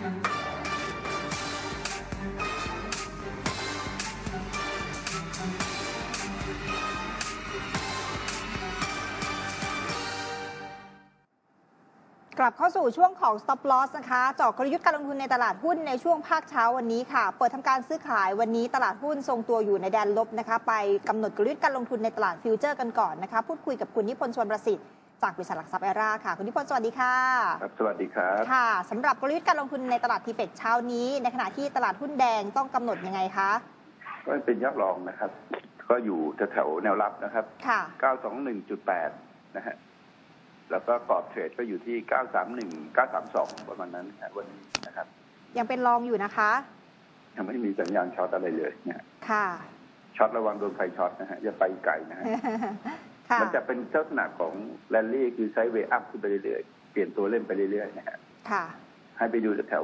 กลับเข้าสู่ช่วงของ Stop Loss นะคะเจาะกลยุทธ์การลงทุนในตลาดหุ้นในช่วงภาคเช้าวันนี้ค่ะเปิดทำการซื้อขายวันนี้ตลาดหุ้นทรงตัวอยู่ในแดนลบนะคะไปกำหนดกลยุทธ์การลงทุนในตลาดฟิวเจอร์กันก่อนนะคะพูดคุยกับคุณนิพนธ์ชวนประสิทธิ์จากบริษัทหลักทรัพย์แอร่าค่ะคุณนิพนธ์สวัสดีค่ะครับสวัสดีครับค่ะสำหรับกลยุทธ์การลงทุนในตลาดทีเป็กเช้านี้ในขณะที่ตลาดหุ้นแดงต้องกำหนดยังไงคะก็เป็นยอดรองนะครับก็อยู่แถวแนวรับนะครับค่ะ 921.8นะฮะแล้วก็กรอบเทรดก็อยู่ที่931 932ประมาณนั้นวันนี้นะครับยังเป็นรองอยู่นะคะยังไม่มีสัญญาณช็อตอะไรเลยนะค่ะช็อตระวังโดนไฟช็อตนะฮะอย่าไปไกลนะฮะมันจะเป็นลักษณะของแรลลี่คือไซด์เวย์อัพขึ้นไปเรื่อยๆเปลี่ยนตัวเล่นไปเรื่อยๆนะฮะค่ะให้ไปดูแถว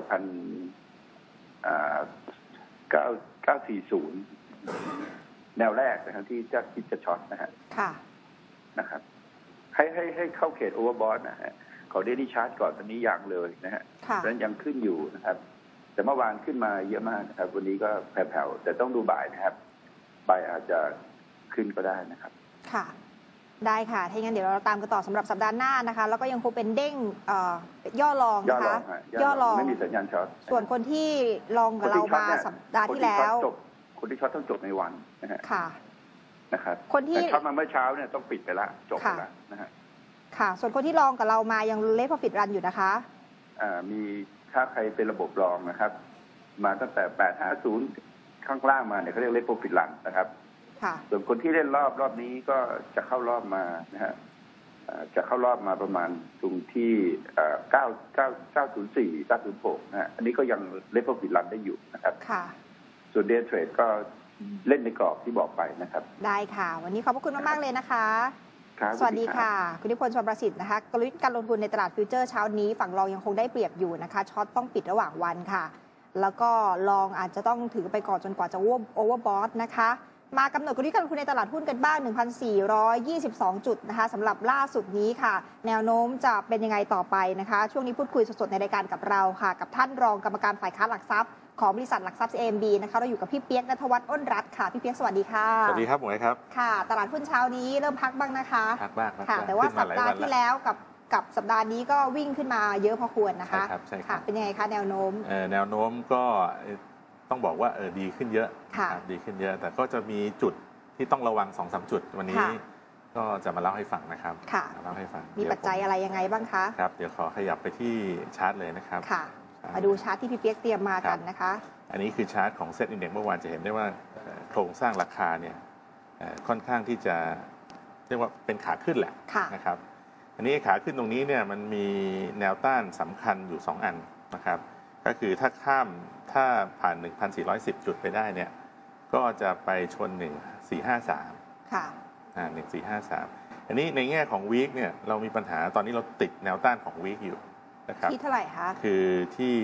940แนวแรกนะครับที่จะคิดจะช็อตนะฮะค่ะนะครับให้เข้าเขตโอเวอร์บอทนะฮะขอเดลี่ชาร์ตก่อนตอนนี้ยังเลยนะฮะเพราะฉะนั้นยังขึ้นอยู่นะครับแต่เมื่อวานขึ้นมาเยอะมากนะครับวันนี้ก็แผ่วๆแต่ต้องดูบ่ายนะครับบ่ายอาจจะขึ้นก็ได้นะครับค่ะได้ค่ะถ้าอย่างนั้นเดี๋ยวเราตามกันต่อสำหรับสัปดาห์หน้านะคะแล้วก็ยังคงเป็นเด้งย่อรองนะคะย่อรองไม่มีสัญญาณช็อตส่วนคนที่ลองกับเรามาสัปดาห์ที่แล้วคนที่ช็อตต้องจบในวันนะฮะค่ะนะครับคนที่ช็อตมาเมื่อเช้าเนี่ยต้องปิดไปละจบไปละนะฮะค่ะส่วนคนที่ลองกับเรามายังเลท Profit Run อยู่นะคะมีถ้าใครเป็นระบบรองนะครับมาตั้งแต่850ข้างล่างมาเนี่ยเขาเรียกเลท Profit Run นะครับส่วนคนที่เล่นรอบนี้ก็จะเข้ารอบมานะฮะจะเข้ารอบมาประมาณตรงที่904 906นะฮะอันนี้ก็ยังเลท Profit Run ได้อยู่นะครับส่วน Day Trade ก็เล่นในกรอบที่บอกไปนะครับได้ค่ะวันนี้ขอบพระคุณมากๆเลยนะคะสวัสดีค่ะคุณนิพนธ์ชวนประสิทธิ์นะคะกลยุทธ์การลงทุนในตลาดฟิวเจอร์เช้านี้ฝั่งรองยังคงได้เปรียบอยู่นะคะช็อตต้องปิดระหว่างวันค่ะแล้วก็ลองอาจจะต้องถือไปก่อนจนกว่าจะโอเวอร์บอทนะคะมากำหนดกลยุทธ์การลงทุนในตลาดหุ้นกันบ้าง 1,422 จุดนะคะสำหรับล่าสุดนี้ค่ะแนวโน้มจะเป็นยังไงต่อไปนะคะช่วงนี้พูดคุยสดๆในรายการกับเราค่ะกับท่านรองกรรมการฝ่ายค้าหลักทรัพย์ของบริษัทหลักทรัพย์ CMB นะคะเราอยู่กับพี่เปียกณัฐวัฒน์อ้นรัตน์ค่ะพี่เปียกสวัสดีค่ะสวัสดีครับหมวยครับค่ะตลาดหุ้นเช้านี้เริ่มพักบ้างนะคะพักบ้างค่ะแต่ว่าสัปดาห์ที่แล้วกับสัปดาห์นี้ก็วิ่งขึ้นมาเยอะพอควรนะคะใช่ค่ะเป็นยังไงคะแนวโน้มแนวโน้มก็ต้องบอกว่าดีขึ้นเยอะดีขึ้นเยอะแต่ก็จะมีจุดที่ต้องระวัง 2-3 จุดวันนี้ก็จะมาเล่าให้ฟังนะครับเล่าให้ฟังมีปัจจัยอะไรยังไงบ้างคะครับเดี๋ยวขอขยับไปที่ชาร์ตเลยนะครับค่ะมาดูชาร์ตที่พี่เปียกเตรียมมากันนะคะอันนี้คือชาร์ตของเซ็ตอินเด็กซ์เมื่อวานจะเห็นได้ว่าโครงสร้างราคาเนี่ยค่อนข้างที่จะเรียกว่าเป็นขาขึ้นแหละนะครับอันนี้ขาขึ้นตรงนี้เนี่ยมันมีแนวต้านสำคัญอยู่2อันนะครับก็คือถ้าผ่าน 1,410 จุดไปได้เนี่ยก็จะไปชน1453 ค่ะ 1453อันนี้ในแง่ของวีคเนี่ยเรามีปัญหาตอนนี้เราติดแนวต้านของวีคอยู่นะครับที่เท่าไหร่คะคือที่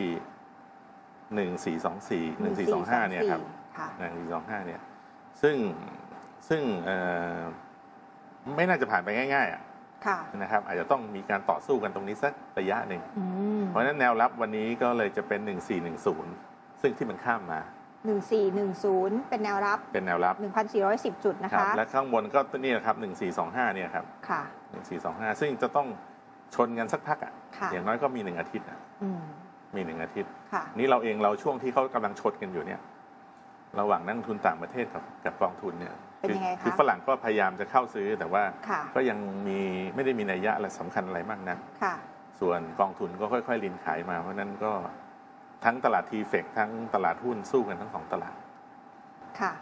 1424 1425เนี่ยครับ1425เนี่ยซึ่งไม่น่าจะผ่านไปง่ายๆนะครับอาจจะต้องมีการต่อสู้กันตรงนี้สักระยะหนึ่งเพราะฉะนั้นแนวรับวันนี้ก็เลยจะเป็น1410ซึ่งที่มันข้ามมา 1410เป็นแนวรับ1,410 จุดนะคะและข้างบนก็นี่นะครับ1425เนี่ยครับค่ะ 1425ซึ่งจะต้องชนกันสักพักอย่างน้อยก็มี1อาทิตย์มี1อาทิตย์นี่เราช่วงที่เขากำลังชดกันอยู่เนี่ยระหว่างนักลงทุนต่างประเทศกับกองทุนเนี่ยคือฝรั่งก็พยายามจะเข้าซื้อแต่ว่าก็ยังไม่ได้มีนัยยะอะไรสำคัญอะไรมากนักส่วนกองทุนก็ค่อยๆลินขายมาเพราะนั้นก็ทั้งตลาดทีเฟกทั้งตลาดหุ้นสู้กันทั้ง2ตลาดค่ะ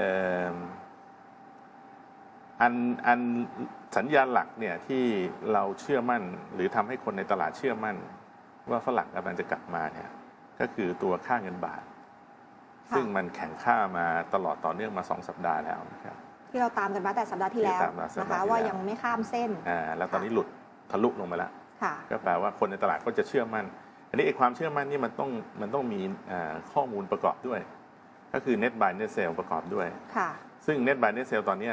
อันสัญญาณหลักเนี่ยที่เราเชื่อมั่นหรือทำให้คนในตลาดเชื่อมั่นว่าฝรั่งกำลังจะกลับมาเนี่ยก็คือตัวค่าเงินบาทซึ่งมันแข็งค่ามาตลอดต่อเนื่องมา2สัปดาห์แล้วนะครับที่เราตามกันมาแต่สัปดาห์ที่แล้วนะคะว่ายังไม่ข้ามเส้นแล้วตอนนี้หลุดทะลุลงมาแล้วก็แปลว่าคนในตลาดก็จะเชื่อมั่นอันนี้ความเชื่อมั่นนี่มันต้องมีข้อมูลประกอบด้วยก็คือ net buy net sell ประกอบด้วยซึ่ง net buy net sell ตอนนี้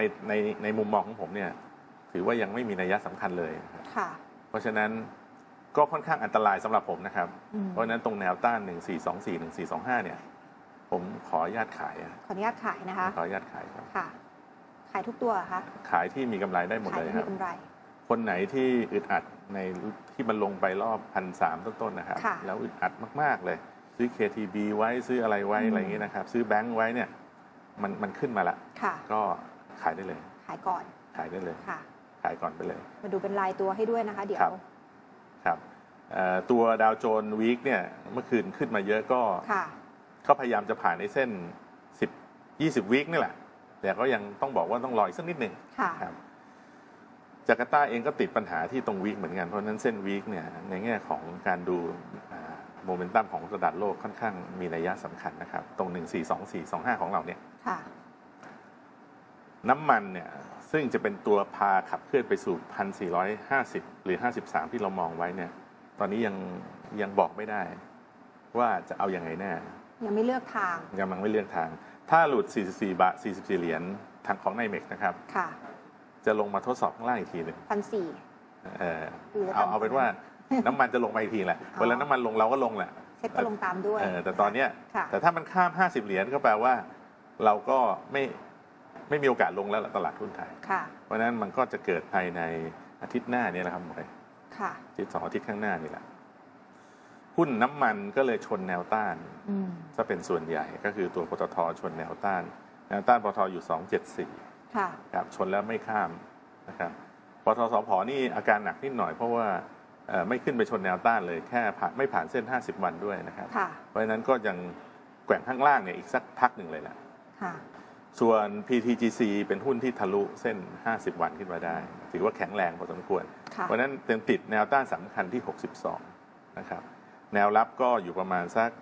ในมุมมองของผมเนี่ยถือว่ายังไม่มีนัยสำคัญเลยเพราะฉะนั้นก็ค่อนข้างอันตรายสำหรับผมนะครับเพราะฉะนั้นตรงแนวต้าน1424 1425เนี่ยผมขออนุญาตขายขออนุญาตขายนะคะขออนุญาตขายครับค่ะขายทุกตัวคะขายที่มีกำไรได้หมดเลยครับขายที่มีกำไรคนไหนที่อึดอัดในที่มันลงไปรอบ1,300ต้นๆนะครับแล้วอึดอัดมากๆเลยซื้อ KTB ไว้ซื้ออะไรไว้อะไรอย่างนี้นะครับซื้อแบงก์ไว้เนี่ยมันขึ้นมาละก็ขายได้เลยขายก่อนขายได้เลยขายก่อนไปเลยมาดูเป็นรายตัวให้ด้วยนะคะเดี๋ยวครับตัวดาวโจนส์วีคเนี่ยเมื่อคืนขึ้นมาเยอะก็พยายามจะผ่านในเส้น10-20วีคนี่แหละแต่ก็ยังต้องบอกว่าต้องรออีกสักนิดหนึ่งครับจาการ์ตาเองก็ติดปัญหาที่ตรงวีคเหมือนกันเพราะนั้นเส้นวีคเนี่ยในแง่ของการดูโมเมนตัมของตลาดโลกค่อนข้างมีนัยสำคัญนะครับตรง142425ของเราเนี่ยน้ำมันเนี่ยซึ่งจะเป็นตัวพาขับเคลื่อนไปสู่1,450หรือ53ที่เรามองไว้เนี่ยตอนนี้ยังบอกไม่ได้ว่าจะเอาอย่างไงแน่ยังไม่เลือกทางยังไม่เลือกทางถ้าหลุด44 บาท 44 เหรียญทางของไนเมกนะครับจะลงมาทดสอบข้างล่างอีกทีหนึ่ง 1,400 เอาเป็นว่าน้ำมันจะลงมาอีกทีแหละเวลาน้ำมันลงเราก็ลงแหละเซ็ตก็ลงตามด้วยแต่ตอนนี้แต่ถ้ามันข้าม50เหรียญก็แปลว่าเราก็ไม่มีโอกาสลงแล้วตลาดหุ้นไทยเพราะนั้นมันก็จะเกิดภายในอาทิตย์หน้านี้แหละครับหมดเลยอาทิตย์2 อาทิตย์ข้างหน้านี่แหละหุ้นน้ำมันก็เลยชนแนวต้านจะเป็นส่วนใหญ่ก็คือตัวปตท.ชนแนวต้านปตท.อยู่274ครับชนแล้วไม่ข้ามนะครับปตท.สผ.นี่อาการหนักนิดหน่อยเพราะว่าไม่ขึ้นไปชนแนวต้านเลยแค่ไม่ผ่านเส้น50วันด้วยนะครับเพราะฉะนั้นก็ยังแกว่งข้างล่างเนี่ยอีกสักพักหนึ่งเลยแหละส่วน PTGC เป็นหุ้นที่ทะลุเส้น50วันขึ้นมาได้ถือว่าแข็งแรงพอสมควรเพราะฉะนั้นติดแนวต้านสำคัญที่62นะครับแนวรับก็อยู่ประมาณสัก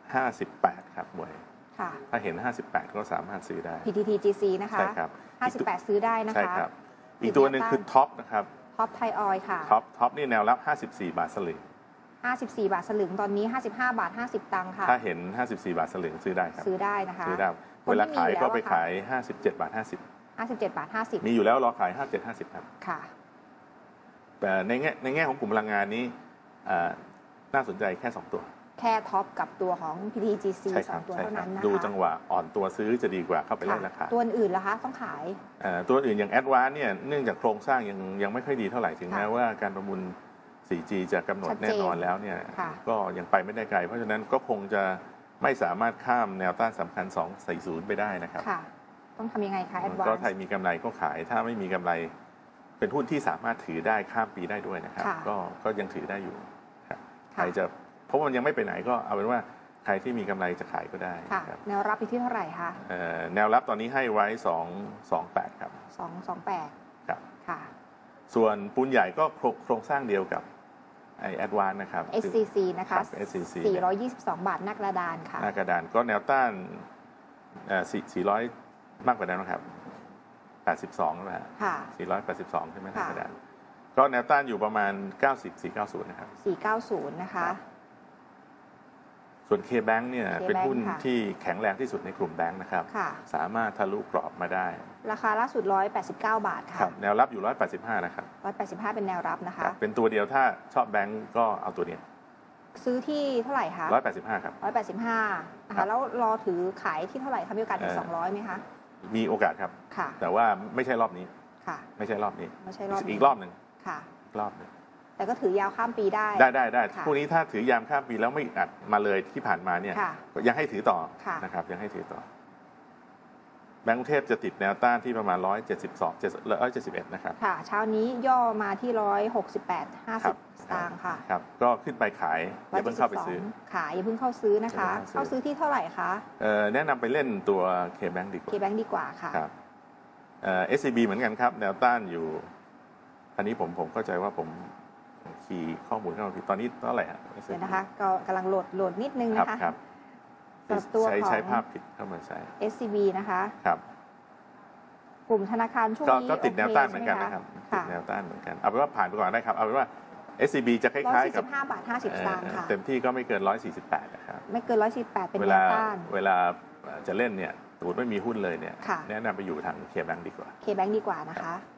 58ครับบวยถ้าเห็น58ก็สามารถซื้อได้ PTGC นะคะใช่ครับ58ซื้อได้นะคะใช่ครับอีกตัวหนึ่งคือท็อปนะครับท็อปไทยออยล์ค่ะท็อปนี่แนวรับ54 บาทสลึง 54 บาทสลึงตอนนี้55 บาท 50 ตังค์ค่ะถ้าเห็น54 บาทสลึงซื้อได้ครับซื้อได้นะคะซื้อได้เวลาขายก็ไปขาย57 บาท 57 บาท 50 มีอยู่แล้วรอขาย57 50ครับค่ะแต่ในแง่ของกลุ่มพลังงานนี้น่าสนใจแค่2ตัวแค่ท็อปกับตัวของ PTGC 2ตัวเท่านั้นนะคะดูจังหวะอ่อนตัวซื้อจะดีกว่าเข้าไปเล่นราคาตัวอื่นล่ะคะต้องขายตัวอื่นอย่าง Advance เนี่ยเนื่องจากโครงสร้างยังไม่ค่อยดีเท่าไหร่ถึงแม้ว่าการประมูล 4G จะกำหนดแน่นอนแล้วเนี่ยก็ยังไปไม่ได้ไกลเพราะฉะนั้นก็คงจะไม่สามารถข้ามแนวต้านสำคัญ240ไปได้นะครับต้องทำยังไงคะ Advance ก็ไทยมีกำไรก็ขายถ้าไม่มีกำไรเป็นหุ้นที่สามารถถือได้ข้ามปีได้ด้วยนะครับก็ยังถือได้อยู่ใครจะเพราะมันยังไม่ไปไหนก็เอาเป็นว่าใครที่มีกำไรจะขายก็ได้แนวรับอยู่ที่เท่าไหร่คะแนวรับตอนนี้ให้ไว้228ครับ 228 ครับค่ะส่วนปูนใหญ่ก็โครงสร้างเดียวกับไอ้ Advance นะครับ SCC นะคะ422 บาทหน้ากระดานค่ะหน้ากระดานก็แนวต้าน400มากกว่านั้นนะครับ82นะฮะ482ใช่ไหมหน้ากระดานก็แนวต้านอยู่ประมาณ90-490นะครับ 490นะคะส่วน K-Bank เนี่ยเป็นหุ้นที่แข็งแรงที่สุดในกลุ่มแบงค์นะครับสามารถทะลุกรอบมาได้ราคาล่าสุด189 บาทค่ะแนวรับอยู่185นะครับ 185เป็นแนวรับนะคะเป็นตัวเดียวถ้าชอบแบงค์ก็เอาตัวนี้ซื้อที่เท่าไหร่คะ 185ครับ 185นะคะแล้วรอถือขายที่เท่าไหร่คะมีโอกาสถึง200ไหมคะมีโอกาสครับแต่ว่าไม่ใช่รอบนี้ไม่ใช่รอบนี้อีกรอบหนึ่งรอบนึงแต่ก็ถือยาวข้ามปีได้พวกนี้ถ้าถือยามข้ามปีแล้วไม่อัดมาเลยที่ผ่านมาเนี่ยยังให้ถือต่อนะครับยังให้ถือต่อแบงก์กรุงเทพจะติดแนวต้านที่ประมาณ171นะครับค่ะเช้านี้ย่อมาที่168.50 สตางค์ค่ะครับก็ขึ้นไปขายอย่าเพิ่งเข้าไปซื้อขายอย่าเพิ่งเข้าซื้อนะคะเข้าซื้อที่เท่าไหร่คะแนะนำไปเล่นตัว K-Bank ดีกว่า K-Bank ดีกว่าค่ะครับSCB เหมือนกันครับแนวต้านอยู่อันนี้ผมเข้าใจว่าผมคีย์ข้อมูลเข้ามาผิดตอนนี้เท่าไหร่ฮะเดี๋ยวนะคะก็กำลังโหลดนิดนึงนะคะครับใช้ภาพผิดเข้ามาใช้ SCB นะคะครับกลุ่มธนาคารช่วงนี้ก็ติดแนวต้านเหมือนกันนะครับติดแนวต้านเหมือนกันเอาเป็นว่าผ่านไปก่อนได้ครับเอาเป็นว่า SCB จะคล้ายๆกับ 145 บาท 50 สตางค์ค่ะเต็มที่ก็ไม่เกิน148นะครับไม่เกิน148เป็นแนวต้านเวลาจะเล่นเนี่ยสมมติไม่มีหุ้นเลยเนี่ยแนะนำไปอยู่ทาง K-Bank ดีกว่า K-Bank ดีกว่านะคะ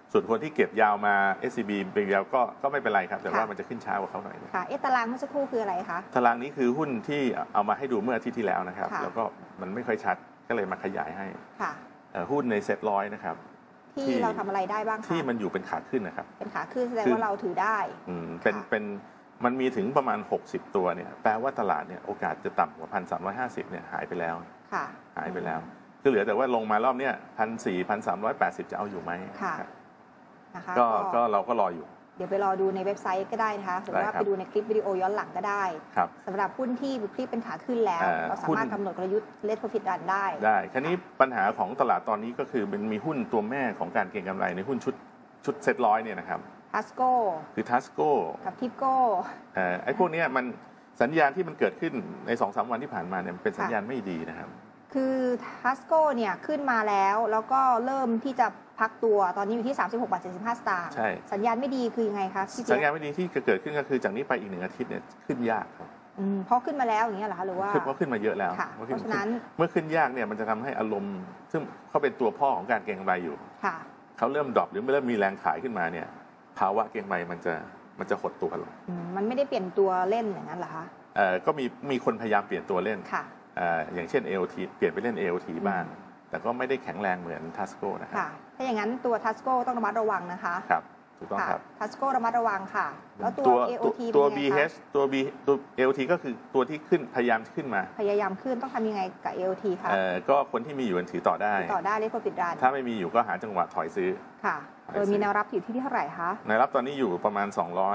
ส่วนคนที่เก็บยาวมา SCB เป็นยาวก็ไม่เป็นไรครับแต่ว่ามันจะขึ้นช้ากว่าเขาหน่อยค่ะตารางเมื่อสักครู่คืออะไรคะตารางนี้คือหุ้นที่เอามาให้ดูเมื่ออาทิตย์ที่แล้วนะครับแล้วก็มันไม่ค่อยชัดก็เลยมาขยายให้หุ้นในเซ็ตร้อยนะครับที่เราทำอะไรได้บ้างคะที่มันอยู่เป็นขาขึ้นนะครับเป็นขาขึ้นแสดงว่าเราถือได้เป็นมันมีถึงประมาณ60ตัวเนี่ยแปลว่าตลาดเนี่ยโอกาสจะต่ำกว่า1,350เนี่ยหายไปแล้วหายไปแล้วก็เหลือแต่ว่าลงมารอบเนี้ย1,380จะเอาอยู่ไหมนะคะก็เราก็รออยู่เดี๋ยวไปรอดูในเว็บไซต์ก็ได้นะคะหรือว่าไปดูในคลิปวิดีโอย้อนหลังก็ได้สำหรับหุ้นที่คลิปเป็นขาขึ้นแล้วเราสามารถกำหนดกลยุทธ์เลทโปรฟิตดันได้คราวนี้ปัญหาของตลาดตอนนี้ก็คือมันมีหุ้นตัวแม่ของการเก็งกำไรในหุ้นชุดเซ็ตร้อยเนี่ยนะครับทัสโก้คือทัสโก้กับทิปโก้ไอ้พวกนี้มันสัญญาณที่มันเกิดขึ้นใน 2-3 วันที่ผ่านมาเนี่ยเป็นสัญญาณไม่ดีนะครับคือทัสโก้เนี่ยขึ้นมาแล้วก็เริ่มที่จะพักตัวตอนนี้อยู่ที่36.75 สตางค์สัญญาณไม่ดีคือยังไงคะสัญญาณไม่ดีที่เกิดขึ้นก็คือจากนี้ไปอีก1 อาทิตย์เนี่ยขึ้นยากครับเพราะขึ้นมาแล้วอย่างเงี้ยเหรอคะหรือว่าเพราะขึ้นมาเยอะแล้วเพราะฉะนั้นเมื่อขึ้นยากเนี่ยมันจะทำให้อารมณ์ซึ่งเขาเป็นตัวพ่อของการเก็งกำไรอยู่เขาเริ่มดรอปหรือเริ่มมีแรงขายขึ้นมาเนี่ยภาวะเก็งกำไรมันจะหดตัวลงมันไม่ได้เปลี่ยนตัวเล่นอย่างนั้นเหรอคะก็มีคนพยายามเปลี่ยนตัวเล่นอย่างเช่น AOT เปลี่ยนไปเล่น AOT บ้างแต่ก็ไม่ได้แข็งแรงเหมือนทัสโก้นะครับถ้าอย่างนั้นตัวทัสโก้ต้องระมัดระวังนะคะครับถูกต้องครับทัสโก้ระมัดระวังค่ะแล้วตัว AOT ตัว BH ตัว AOT ก็คือตัวที่ขึ้นพยายามขึ้นมาพยายามขึ้นต้องทำยังไงกับ AOT คะก็คนที่มีอยู่ถือต่อได้เลขโปรฟิตดันถ้าไม่มีอยู่ก็หาจังหวะถอยซื้อค่ะโดยมีแนวรับอยู่ที่เท่าไหร่คะแนวรับตอนนี้อยู่ประมาณ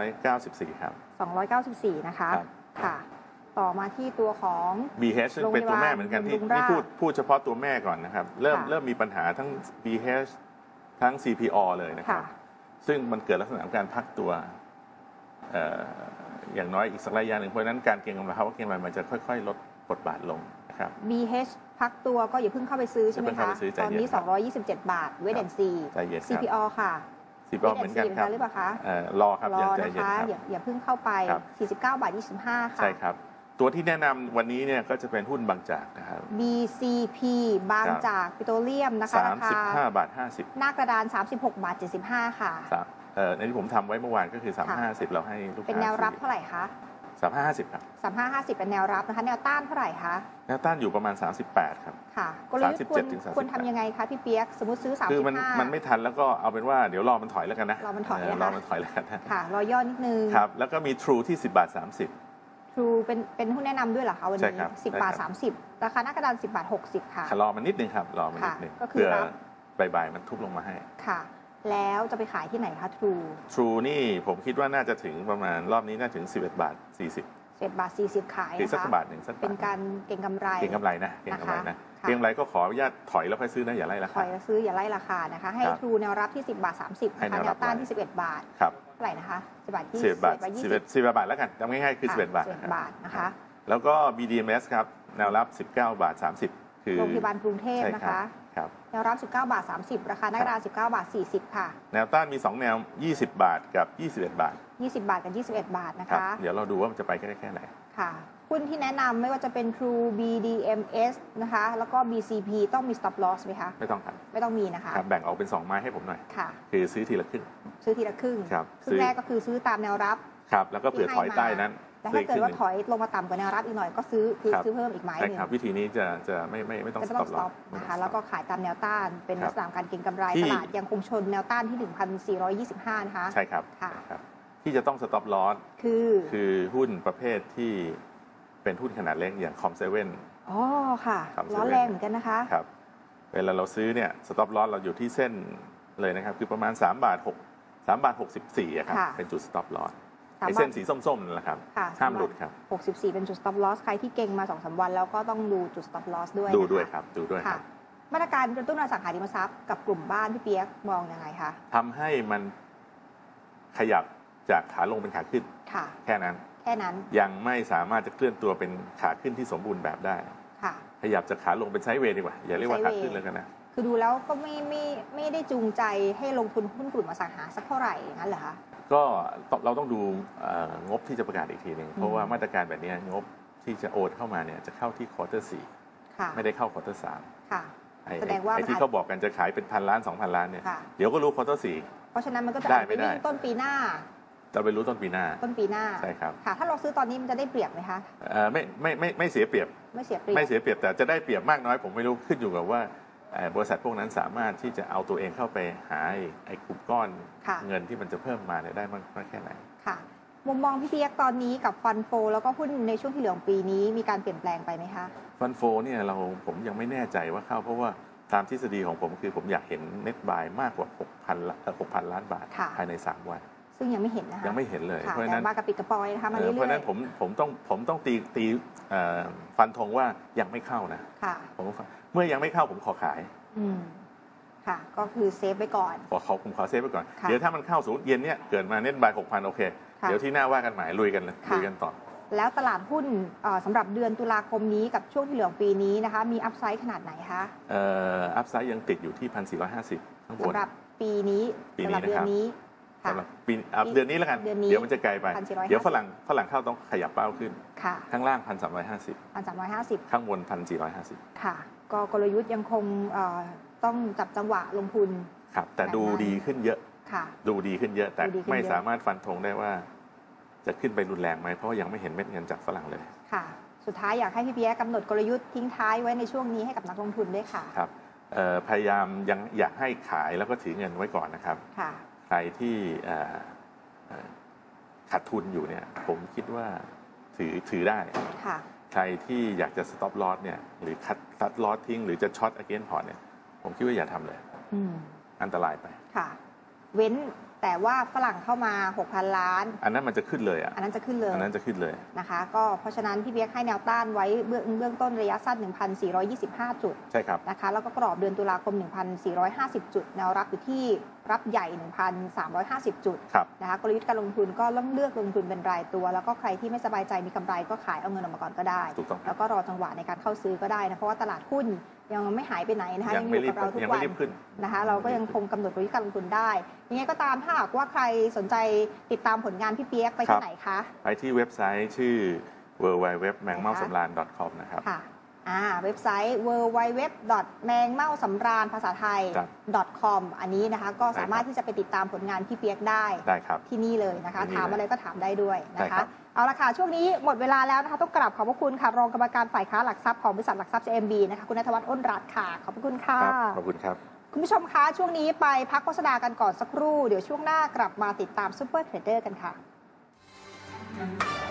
294ครับ 294นะคะค่ะต่อมาที่ตัวของ BH ซึ่งเป็นตัวแม่เหมือนกันที่พูดเฉพาะตัวแม่ก่อนนะครับเริ่มมีปัญหาทั้ง BH ทั้ง CPO เลยนะครับซึ่งมันเกิดลักษณะของการพักตัวอย่างน้อยอีกสักระยะหนึ่งเพราะฉะนั้นการเก็งกำไรภาวะเก็งกำไรมันจะค่อยๆลดบทบาทลงนะครับ BH พักตัวก็อย่าเพิ่งเข้าไปซื้อใช่ไหมคะตอนนี้227 บาทเวทแอนซี CPO ค่ะ CPO เหมือนกันครับหรือเปล่าคะรอครับนะคะอย่าเพิ่งเข้าไป49.25 บาทค่ะใช่ครับตัวที่แนะนำวันนี้เนี่ยก็จะเป็นหุ้นบางจากนะครับ BCP บางจากปิโตรเลียมนะคะราคา35.50 บาทหน้ากระดาน36.75 บาทค่ะในที่ผมทำไว้เมื่อวานก็คือ35.50เราให้ลูกค้าเป็นแนวรับเท่าไหร่คะ 35.50ครับ 35.50เป็นแนวรับนะคะแนวต้านเท่าไหร่คะแนวต้านอยู่ประมาณ38ครับค่ะกลยุทธ์ควรทำยังไงคะพี่เปียกสมมติซื้อ35 คือมันไม่ทันแล้วก็เอาเป็นว่าเดี๋ยวรอมันถอยแล้วกันนะรอมันถอยแล้วกันค่ะรอย่อนิดนึงครับแล้วก็มี True ที่10.30 บาท True เป็นหุ้นแนะนำด้วยเหรอคะวันนี้10.30 บาทราคาหน้ากระดาน10.60 บาทค่ะรอมันนิดนึงครับรอมันนิดนึงก็คือบ่ายมันทุบลงมาให้ค่ะแล้วจะไปขายที่ไหนคะ True นี่ผมคิดว่าน่าจะถึงประมาณรอบนี้น่าถึง11.40 บาท 11.40 บาทขายนะคะสักบาทหนึ่งเป็นการเก็งกำไรนะเก็งกำไรเก็งกำไรก็ขออนุญาตถอยแล้วค่อยซื้อนะอย่าไล่ราคาถอยแล้วซื้ออย่าไล่ราคานะคะให้ True แนวรับที่10.30 บาทนะคะแนวต้านที่11 บาทเท่าไหร่นะคะ10 บาทที่ 10 บาทแล้วกันจำง่ายๆคือ11 บาทนะคะแล้วก็ BDMs ครับแนวรับ19.30 บาทคือโรงพยาบาลกรุงเทพนะคะแนวรับ19.30 บาทราคาหน้ากระดาน19.40 บาทค่ะแนวต้านมี2แนว20 บาทกับ21 บาท 20 บาทกับ21 บาทนะคะเดี๋ยวเราดูว่ามันจะไปแค่ไหนค่ะหุ้นที่แนะนำไม่ว่าจะเป็น True BDMs นะคะแล้วก็ BCP ต้องมี stop loss ไหมคะไม่ต้องครับไม่ต้องมีนะคะแบ่งออกเป็น2ไม้ให้ผมหน่อยค่ะคือซื้อทีละครึ่งครึ่งแรกก็คือซื้อตามแนวรับครับแล้วก็เผื่อถอยใต้นั้นแต่ถ้าเกิดว่าถอยลงมาต่ำกว่าแนวรับอีกหน่อยก็ซื้อเพิ่มอีกไม้นึงวิธีนี้จะไม่ต้อง stop loss นะคะแล้วก็ขายตามแนวต้านเป็นลักษณะการเก็งกำไรตลาดยังคงชนแนวต้านที่ 1,425 นะคะใช่ครับที่จะต้อง stop loss คือหุ้นประเภทที่เป็นหุ้นขนาดเล็กอย่าง Com7 อ๋อค่ะร้อนแรงเหมือนกันนะคะครับเวลาเราซื้อเนี่ย stop loss เราอยู่ที่เส้นเลยนะครับคือประมาณ3.64 บาทครับเป็นจุด stop lossไอ้เส้นสีส้มๆนั่นแหละครับห้ามหลุดครับ 64เป็นจุด stop loss ใครที่เก่งมา 2-3 วันแล้วก็ต้องดูจุด stop loss ด้วยดูด้วยครับมาตรการกระตุ้นอสังหาริมทรัพย์กับกลุ่มบ้านพี่เปียกมองยังไงคะทำให้มันขยับจากขาลงเป็นขาขึ้นแค่นั้นยังไม่สามารถจะเคลื่อนตัวเป็นขาขึ้นที่สมบูรณ์แบบได้ขยับจากขาลงเป็นไซด์เวย์ดีกว่าอย่าเรียกว่าขาขึ้นเลยกันนะคือดูแล้วก็ไม่ได้จูงใจให้ลงทุนหุ้นกลุ่มอสังหาสักเท่าไหร่งั้นเหรอคะก็เราต้องดูงบที่จะประกาศอีกทีหนึ่งเพราะว่ามาตรการแบบนี้งบที่จะโอนเข้ามาเนี่ยจะเข้าที่ควอเตอร์4ไม่ได้เข้าควอเตอร์3 แสดงว่าไอ้ที่เขาบอกกันจะขายเป็น1,000 ล้าน 2,000 ล้านเนี่ยเดี๋ยวก็รู้ควอเตอร์4 เพราะฉะนั้นมันก็จะไปวิ่งต้นปีหน้าจะไปรู้ต้นปีหน้าใช่ครับค่ะถ้าเราซื้อตอนนี้มันจะได้เปรียบไหมคะไม่เสียเปรียบไม่เสียเปรียบแต่จะได้เปรียบมากน้อยผมไม่รู้ขึ้นอยู่กับว่าบริษัทพวกนั้นสามารถที่จะเอาตัวเองเข้าไปหาไอ้กลุ่มก้อนเงินที่มันจะเพิ่มมาได้มากแค่ไหนค่ะมุมมองพี่เปียกตอนนี้กับฟันโฟแล้วก็หุ้นในช่วงที่เหลือปีนี้มีการเปลี่ยนแปลงไปไหมคะฟันโฟเนี่ยผมยังไม่แน่ใจว่าเข้าเพราะว่าตามทฤษฎีของผมคือผมอยากเห็นเน็ตบายมากกว่า 6,000 ล้านบาทภายใน3 วันซึ่งยังไม่เห็นนะคะยังไม่เห็นเลยเพราะฉะนั้นมากับปิดกระปอยนะคะมาเรื่อยๆเพราะฉะนั้นผมต้องตีฟันธงว่ายังไม่เข้านะผมเมื่อยังไม่เข้าผมขอขายค่ะก็คือเซฟไว้ก่อนผมขอเซฟไว้ก่อนเดี๋ยวถ้ามันเข้าสู่เย็นเนี่ยเกิดมาเน็ตบาย 6,000 โอเคเดี๋ยวที่หน้าว่ากันใหม่ลุยกันต่อแล้วตลาดหุ้นสำหรับเดือนตุลาคมนี้กับช่วงที่เหลือปีนี้นะคะมีอัพไซด์ขนาดไหนคะอัพไซด์ยังติดอยู่ที่ 1,450 ข้างบนสำหรับปีนี้สำหรับเดือนนี้สำหรับเดือนนี้แล้วกันเดี๋ยวมันจะไกลไปเดี๋ยวฝรั่งเข้าต้องขยับเป้าขึ้นข้างล่าง 1,350 ข้างบน 1,450 ค่ะก็กลยุทธ์ยังคงต้องจับจังหวะลงทุนครับแต่ดูดีขึ้นเยอะดูดีขึ้นเยอะแต่ไม่สามารถฟันธงได้ว่าจะขึ้นไปรุนแรงไหมเพราะยังไม่เห็นเม็ดเงินจากฝรั่งเลยค่ะสุดท้ายอยากให้พี่เปียกกำหนดกลยุทธ์ทิ้งท้ายไว้ในช่วงนี้ให้กับนักลงทุนด้วยค่ะครับพยายามยังอยากให้ขายแล้วก็ถือเงินไว้ก่อนนะครับใครที่ขาดทุนอยู่เนี่ยผมคิดว่าถือได้ใครที่อยากจะ stop loss เนี่ยหรือคัดลอสทิ้งหรือจะช็อต against port เนี่ยผมคิดว่าอย่าทำเลยอันตรายไปค่ะเว้นแต่ว่าฝรั่งเข้ามา 6,000 ล้านอันนั้นมันจะขึ้นเลยอันนั้นจะขึ้นเลยนะคะก็เพราะฉะนั้นพี่เบียกให้แนวต้านไว้เบื้องต้นระยะสั้น 1,425 จุดใช่ครับนะคะแล้วก็กรอบเดือนตุลาคม 1,450 จุดแนวรับอยู่ที่รับใหญ่ 1,350 จุดนะคะกลยุทธ์การลงทุนก็ต้องเลือกลงทุนเป็นรายตัวแล้วก็ใครที่ไม่สบายใจมีกำไรก็ขายเอาเงินออกมาก่อนก็ได้แล้วก็รอจังหวะในการเข้าซื้อก็ได้นะเพราะว่าตลาดหุ้นยังไม่หายไปไหนนะคะยังอยู่กับเราทุกวันนะคะเราก็ยังคงกำหนดกลยุทธ์การลงทุนได้ยังไงก็ตามถ้าหากว่าใครสนใจติดตามผลงานพี่เปียกไปที่ไหนคะไปที่เว็บไซต์ชื่อ www.mangmausamran.com นะครับเว็บไซต์ www.mangmausamran ภาษาไทย .com อันนี้นะคะก็สามารถที่จะไปติดตามผลงานพี่เปียกได้ที่นี่เลยนะคะถามอะไรก็ถามได้ด้วยนะคะเอาละค่ะช่วงนี้หมดเวลาแล้วนะคะต้องกราบขอบพระคุณค่ะรองกรรมการฝ่ายค้าหลักทรัพย์ของบริษัทหลักทรัพย์ JMB นะคะคุณณัฐวัฒน์อ้นรัตน์ค่ะขอบพระคุณค่ะขอบคุณครับคุณผู้ชมคะช่วงนี้ไปพักโฆษณากันก่อนสักครู่เดี๋ยวช่วงหน้ากลับมาติดตามซุปเปอร์เทรดเดอร์กันค่ะ